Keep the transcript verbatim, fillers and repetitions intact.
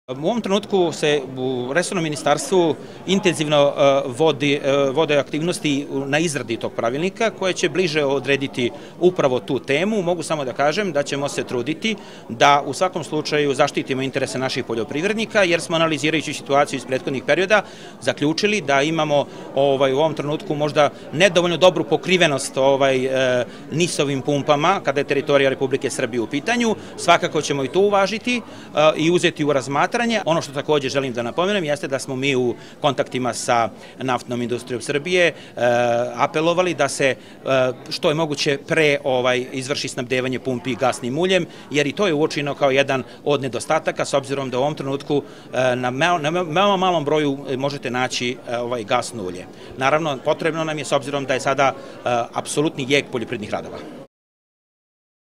U ovom trenutku se u resornom ministarstvu intenzivno vodi, vode aktivnosti na izradi tog pravilnika koje će bliže odrediti upravo tu temu. Mogu samo da kažem da ćemo se truditi da u svakom slučaju zaštitimo interese naših poljoprivrednika, jer smo analizirajući situaciju iz prethodnih perioda zaključili da imamo ovaj, u ovom trenutku možda nedovoljno dobru pokrivenost ovaj, nisovim pumpama kada je teritorija Republike Srbije u pitanju. Svakako ćemo i to uvažiti i uzeti u razmatranje. Ono što također želim da napomenem jeste da smo mi u kontaktima sa naftnom industrijom Srbije apelovali da se što je moguće pre ovaj, izvrši snabdevanje pumpi gasnim uljem, jer i to je uočeno kao jedan od nedostataka, s obzirom da u ovom trenutku na veoma malom broju možete naći ovaj, gasno ulje. Naravno, potrebno nam je, s obzirom da je sada apsolutni jek poljoprivrednih radova.